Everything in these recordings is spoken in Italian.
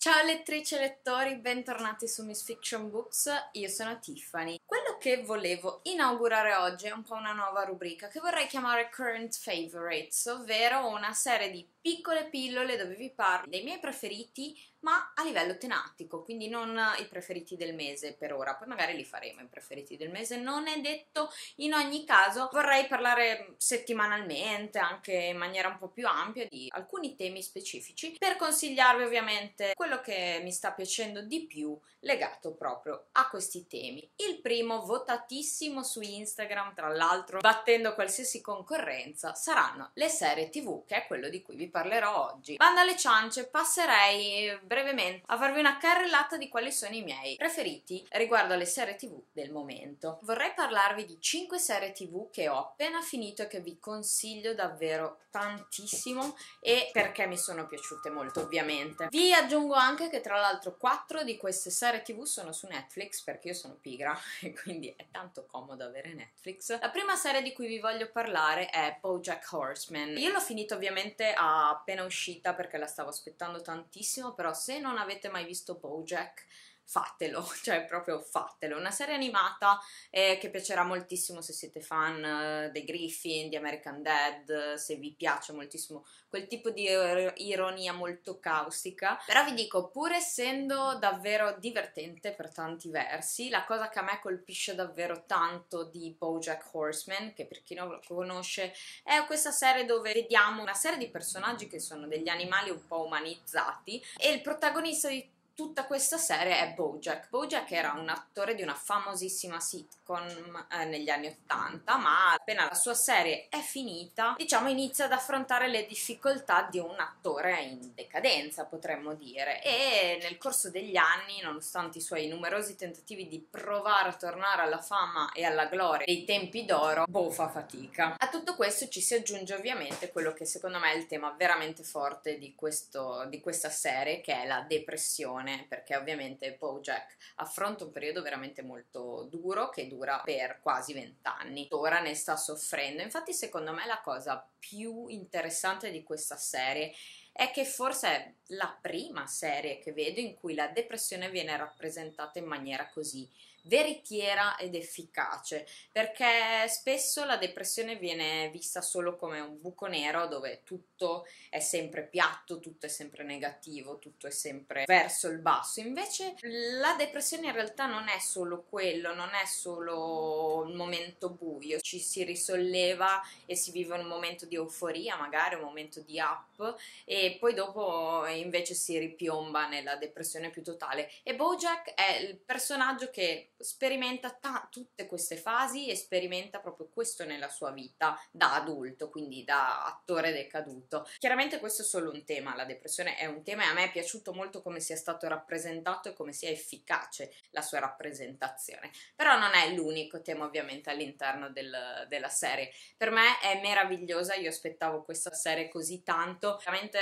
Ciao lettrici e lettori, bentornati su Miss Fiction Books, io sono Tiffany. Quello che volevo inaugurare oggi è un po' una nuova rubrica che vorrei chiamare Current Favorites, ovvero una serie di piccole pillole dove vi parlo dei miei preferiti, ma a livello tematico, quindi non i preferiti del mese per ora, poi magari li faremo i preferiti del mese, non è detto. In ogni caso vorrei parlare settimanalmente, anche in maniera un po' più ampia, di alcuni temi specifici per consigliarvi ovviamente quello che mi sta piacendo di più legato proprio a questi temi. Il primo, votatissimo su Instagram, tra l'altro battendo qualsiasi concorrenza, saranno le serie TV, che è quello di cui vi parlerò oggi. Banda alle ciance, passerei brevemente a farvi una carrellata di quali sono i miei preferiti riguardo alle serie TV del momento. Vorrei parlarvi di 5 serie TV che ho appena finito e che vi consiglio davvero tantissimo e perché mi sono piaciute molto, ovviamente. Vi aggiungo anche che tra l'altro 4 di queste serie TV sono su Netflix, perché io sono pigra e quindi è tanto comodo avere Netflix. La prima serie di cui vi voglio parlare è BoJack Horseman. Io l'ho finita ovviamente appena uscita perché la stavo aspettando tantissimo, però se non avete mai visto BoJack, fatelo, cioè proprio fatelo. Una serie animata che piacerà moltissimo se siete fan dei Griffin, di American Dad, se vi piace moltissimo quel tipo di ironia molto caustica. Però vi dico, pur essendo davvero divertente per tanti versi, la cosa che a me colpisce davvero tanto di BoJack Horseman, che per chi non lo conosce è questa serie dove vediamo una serie di personaggi che sono degli animali un po' umanizzati e il protagonista di tutta questa serie è BoJack. BoJack era un attore di una famosissima sitcom negli anni 80, ma appena la sua serie è finita, diciamo, inizia ad affrontare le difficoltà di un attore in decadenza, potremmo dire, e nel corso degli anni, nonostante i suoi numerosi tentativi di provare a tornare alla fama e alla gloria dei tempi d'oro, fa fatica. A tutto questo ci si aggiunge ovviamente quello che secondo me è il tema veramente forte di questa serie, che è la depressione, perché ovviamente BoJack affronta un periodo veramente molto duro che dura per quasi 20 anni. Ora ne sta soffrendo. Infatti, secondo me la cosa più interessante di questa serie è che forse è la prima serie che vedo in cui la depressione viene rappresentata in maniera così veritiera ed efficace, perché spesso la depressione viene vista solo come un buco nero dove tutto è sempre piatto, tutto è sempre negativo, tutto è sempre verso il basso. Invece la depressione in realtà non è solo quello, non è solo il momento buio, ci si risolleva e si vive un momento di euforia, magari un momento di up, e poi dopo invece si ripiomba nella depressione più totale. E BoJack è il personaggio che sperimenta tutte queste fasi e sperimenta proprio questo nella sua vita da adulto, quindi da attore decaduto. Chiaramente questo è solo un tema, la depressione è un tema e a me è piaciuto molto come sia stato rappresentato e come sia efficace la sua rappresentazione, però non è l'unico tema ovviamente all'interno della serie. Per me è meravigliosa, io aspettavo questa serie così tanto, veramente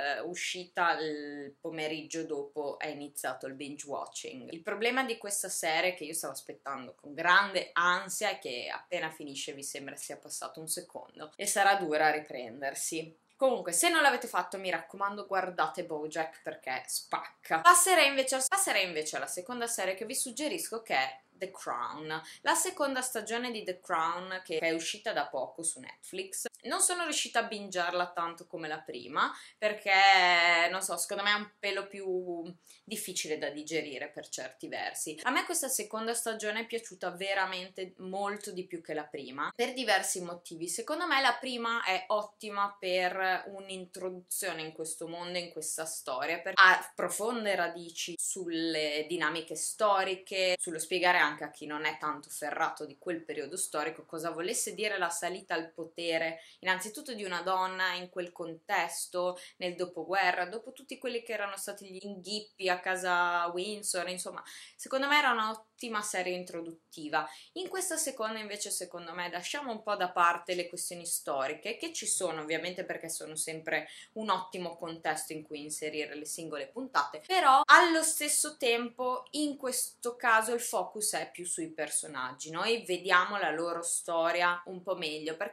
uscita il pomeriggio dopo è iniziato il binge watching. Il problema di questa serie, che io stavo aspettando con grande ansia, è che appena finisce vi sembra sia passato un secondo e sarà dura riprendersi. Comunque, se non l'avete fatto, mi raccomando, guardate BoJack perché spacca. Passerei invece alla seconda serie che vi suggerisco, che è The Crown. La seconda stagione di The Crown, che è uscita da poco su Netflix. Non sono riuscita a bingearla tanto come la prima, perché, non so, secondo me è un pelo più difficile da digerire per certi versi. A me questa seconda stagione è piaciuta veramente molto di più che la prima, per diversi motivi. Secondo me la prima è ottima per un'introduzione in questo mondo, in questa storia, per ha profonde radici sulle dinamiche storiche, sullo spiegare anche a chi non è tanto ferrato di quel periodo storico cosa volesse dire la salita al potere, innanzitutto di una donna in quel contesto, nel dopoguerra, dopo tutti quelli che erano stati gli inghippi a casa Windsor. Insomma, secondo me era un'ottima serie introduttiva. In questa seconda invece, secondo me, lasciamo un po' da parte le questioni storiche, che ci sono ovviamente perché sono sempre un ottimo contesto in cui inserire le singole puntate, però allo stesso tempo in questo caso il focus è più sui personaggi. Noi vediamo la loro storia un po' meglio, perché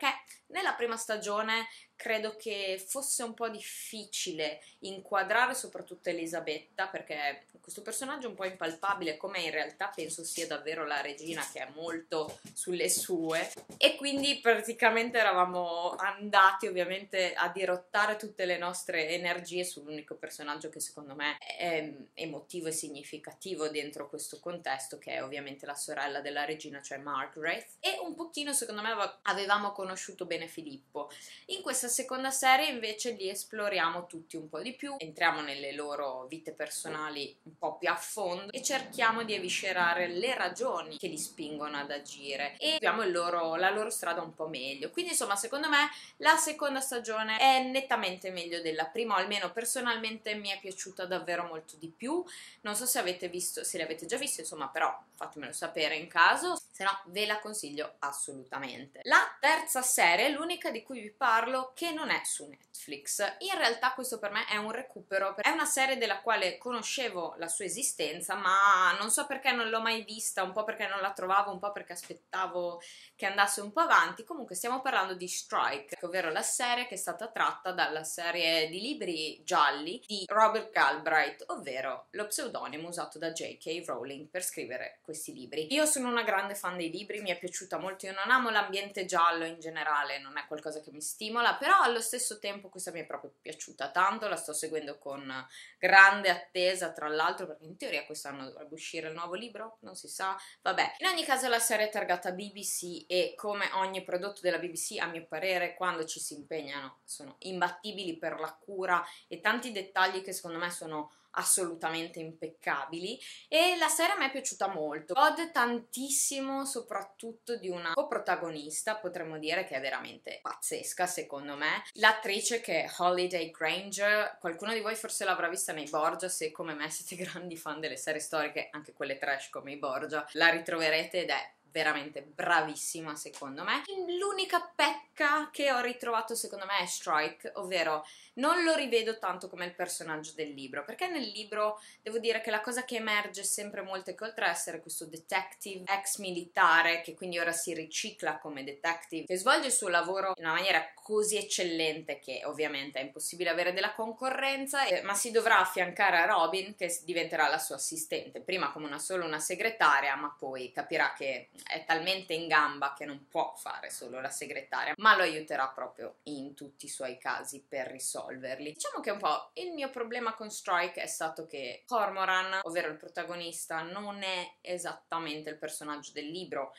Nella prima stagione credo che fosse un po' difficile inquadrare soprattutto Elisabetta, perché questo personaggio è un po' impalpabile, come in realtà penso sia davvero la regina, che è molto sulle sue, e quindi praticamente eravamo andati ovviamente a dirottare tutte le nostre energie sull'unico personaggio che secondo me è emotivo e significativo dentro questo contesto, che è ovviamente la sorella della regina, cioè Margaret, e un pochino secondo me avevamo conosciuto bene Filippo. In questa seconda serie invece li esploriamo tutti un po' di più, entriamo nelle loro vite personali un po' più a fondo e cerchiamo di eviscerare le ragioni che li spingono ad agire e abbiamo la loro strada un po' meglio. Quindi insomma secondo me la seconda stagione è nettamente meglio della prima, o almeno personalmente mi è piaciuta davvero molto di più. Non so se avete visto, se le avete già viste, insomma, però fatemelo sapere in caso, se no ve la consiglio assolutamente. La terza serie, l'unica di cui vi parlo, che non è su Netflix. In realtà questo per me è un recupero, è una serie della quale conoscevo la sua esistenza, ma non so perché non l'ho mai vista, un po' perché non la trovavo, un po' perché aspettavo che andasse un po' avanti. Comunque stiamo parlando di Strike, ovvero la serie che è stata tratta dalla serie di libri gialli di Robert Galbraith, ovvero lo pseudonimo usato da J.K. Rowling per scrivere questi libri. Io sono una grande fan dei libri, mi è piaciuta molto, io non amo l'ambiente giallo in generale, non è qualcosa che mi stimola, però allo stesso tempo questa mi è proprio piaciuta tanto, la sto seguendo con grande attesa, tra l'altro, perché in teoria quest'anno dovrebbe uscire il nuovo libro, non si sa, vabbè. In ogni caso la serie è targata BBC e come ogni prodotto della BBC, a mio parere, quando ci si impegnano sono imbattibili per la cura e tanti dettagli che secondo me sono assolutamente impeccabili, e la serie a me è piaciuta molto. Gode tantissimo soprattutto di una coprotagonista, potremmo dire, che è veramente pazzesca secondo me, l'attrice che è Holliday Grainger. Qualcuno di voi forse l'avrà vista nei Borgia, se come me siete grandi fan delle serie storiche, anche quelle trash come i Borgia, la ritroverete ed è veramente bravissima secondo me. L'unica pecca che ho ritrovato secondo me è Strike, ovvero non lo rivedo tanto come il personaggio del libro, perché nel libro devo dire che la cosa che emerge sempre molto è che oltre ad essere questo detective ex militare, che quindi ora si ricicla come detective, che svolge il suo lavoro in una maniera così eccellente che ovviamente è impossibile avere della concorrenza, ma si dovrà affiancare a Robin, che diventerà la sua assistente, prima come solo una segretaria, ma poi capirà che è talmente in gamba che non può fare solo la segretaria, ma lo aiuterà proprio in tutti i suoi casi per risolverli. Diciamo che un po' il mio problema con Strike è stato che Cormoran, ovvero il protagonista, non è esattamente il personaggio del libro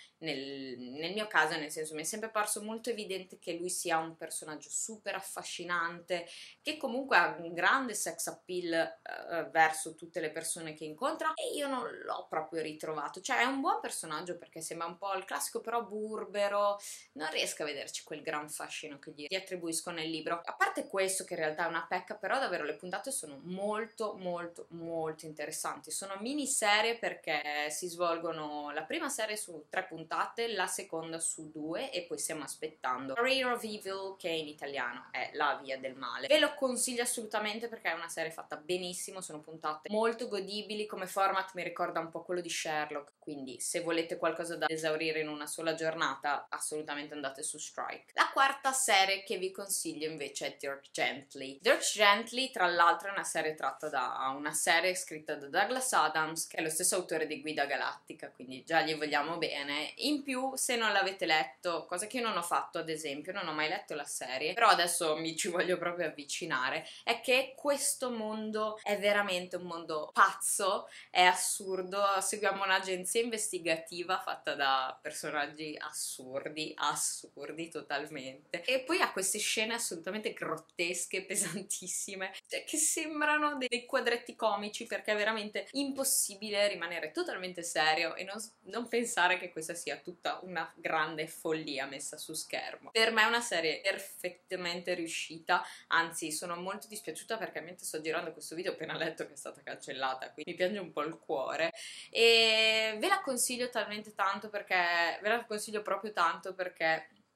nel mio caso, nel senso mi è sempre parso molto evidente che lui sia un personaggio super affascinante, che comunque ha un grande sex appeal verso tutte le persone che incontra, e io non l'ho proprio ritrovato. Cioè è un buon personaggio perché sembra un po' il classico però burbero, non riesco a vederci quel gran fascino che gli attribuisco nel libro. A parte questo, che in realtà è una pecca, però davvero le puntate sono molto molto molto interessanti. Sono miniserie perché si svolgono la prima serie su 3 puntate, la seconda su 2, e poi stiamo aspettando Career of Evil, che in italiano è La via del male. Ve lo consiglio assolutamente perché è una serie fatta benissimo, sono puntate molto godibili, come format mi ricorda un po' quello di Sherlock, quindi se volete qualcosa da esaurire in una sola giornata assolutamente andate su Strike. La quarta serie che vi consiglio invece è Dirk Gently. Dirk Gently tra l'altro è una serie tratta da una serie scritta da Douglas Adams, che è lo stesso autore di Guida Galattica, quindi già gli vogliamo bene. In più, se non l'avete letto, cosa che io non ho fatto ad esempio, non ho mai letto la serie, però adesso mi ci voglio proprio avvicinare, è che questo mondo è veramente un mondo pazzo, è assurdo, seguiamo un'agenzia investigativa fatta da personaggi assurdi totalmente, e poi ha queste scene assolutamente grottesche, pesantissime, cioè che sembrano dei quadretti comici, perché è veramente impossibile rimanere totalmente serio e non pensare che questa sia tutta una grande follia messa su schermo. Per me è una serie perfettamente riuscita, anzi sono molto dispiaciuta perché mentre sto girando questo video ho appena letto che è stata cancellata, quindi mi piange un po' il cuore, e ve la consiglio talmente tanto perché ve la consiglio proprio tanto perché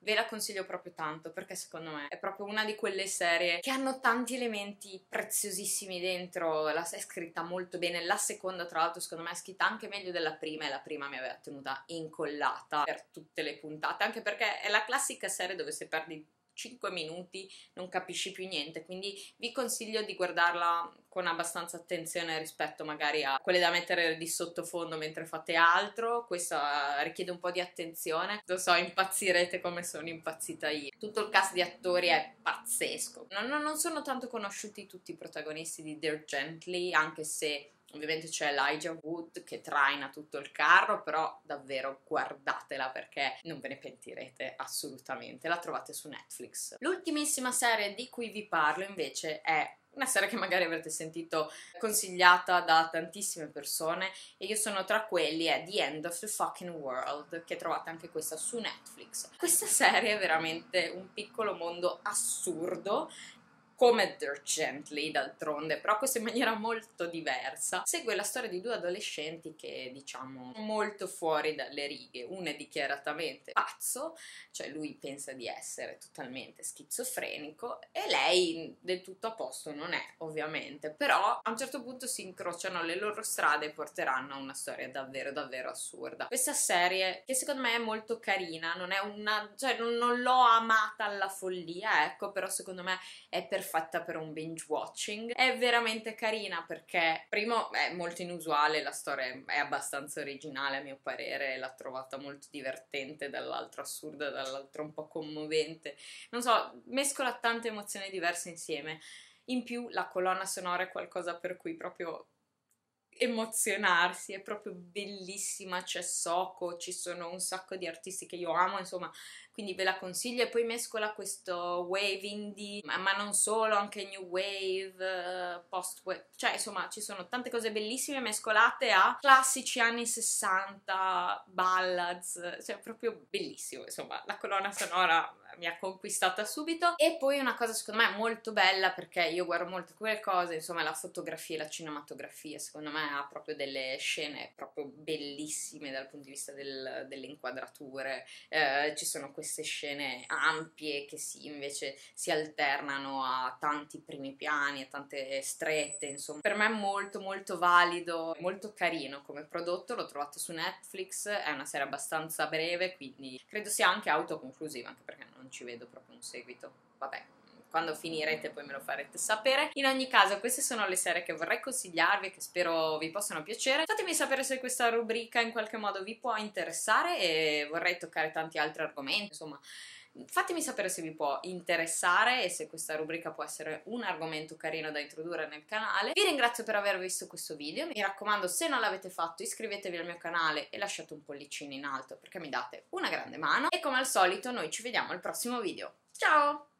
ve la consiglio proprio tanto perché secondo me è proprio una di quelle serie che hanno tanti elementi preziosissimi dentro, è scritta molto bene, la seconda tra l'altro secondo me è scritta anche meglio della prima e la prima mi aveva tenuta incollata per tutte le puntate, anche perché è la classica serie dove se perdi 5 minuti non capisci più niente, quindi vi consiglio di guardarla con abbastanza attenzione rispetto magari a quelle da mettere di sottofondo mentre fate altro. Questa richiede un po' di attenzione, lo so, impazzirete come sono impazzita io. Tutto il cast di attori è pazzesco. Non sono tanto conosciuti tutti i protagonisti di Dirk Gently, anche se ovviamente c'è Elijah Wood che traina tutto il carro, però davvero guardatela perché non ve ne pentirete assolutamente. La trovate su Netflix. L'ultimissima serie di cui vi parlo invece è una serie che magari avrete sentito consigliata da tantissime persone e io sono tra quelli, è The End of the Fucking World, che trovate anche questa su Netflix. Questa serie è veramente un piccolo mondo assurdo, come Dirk Gently d'altronde, però questo in maniera molto diversa. Segue la storia di due adolescenti che, diciamo, sono molto fuori dalle righe. Uno è dichiaratamente pazzo, cioè lui pensa di essere totalmente schizofrenico e lei del tutto a posto non è, ovviamente, però a un certo punto si incrociano le loro strade e porteranno a una storia davvero davvero assurda. Questa serie, che secondo me è molto carina, non è una, cioè non l'ho amata alla follia, ecco, però secondo me è perfetta per un binge watching. È veramente carina perché primo è molto inusuale, la storia è abbastanza originale a mio parere, l'ho trovata molto divertente, dall'altro assurda, dall'altro un po' commovente, non so, mescola tante emozioni diverse insieme. In più la colonna sonora è qualcosa per cui proprio emozionarsi, è proprio bellissima, c'è Soko, ci sono un sacco di artisti che io amo, insomma, quindi ve la consiglio. E poi mescola questo wave indie, ma non solo, anche new wave, post wave, cioè insomma ci sono tante cose bellissime mescolate a classici anni 60, ballads, cioè proprio bellissimo, insomma la colonna sonora mi ha conquistata subito. E poi una cosa secondo me molto bella, perché io guardo molto quelle cose, insomma la fotografia e la cinematografia secondo me ha proprio delle scene proprio bellissime dal punto di vista delle inquadrature, ci sono queste scene ampie che invece si alternano a tanti primi piani, a tante strette, insomma per me è molto molto valido, molto carino come prodotto. Lo trovate su Netflix, è una serie abbastanza breve, quindi credo sia anche autoconclusiva, anche perché non ci vedo proprio un seguito. Vabbè, quando finirete poi me lo farete sapere. In ogni caso queste sono le serie che vorrei consigliarvi e che spero vi possano piacere. Fatemi sapere se questa rubrica in qualche modo vi può interessare, e vorrei toccare tanti altri argomenti, insomma fatemi sapere se vi può interessare e se questa rubrica può essere un argomento carino da introdurre nel canale. Vi ringrazio per aver visto questo video, mi raccomando, se non l'avete fatto iscrivetevi al mio canale e lasciate un pollicino in alto perché mi date una grande mano, e come al solito noi ci vediamo al prossimo video. Ciao!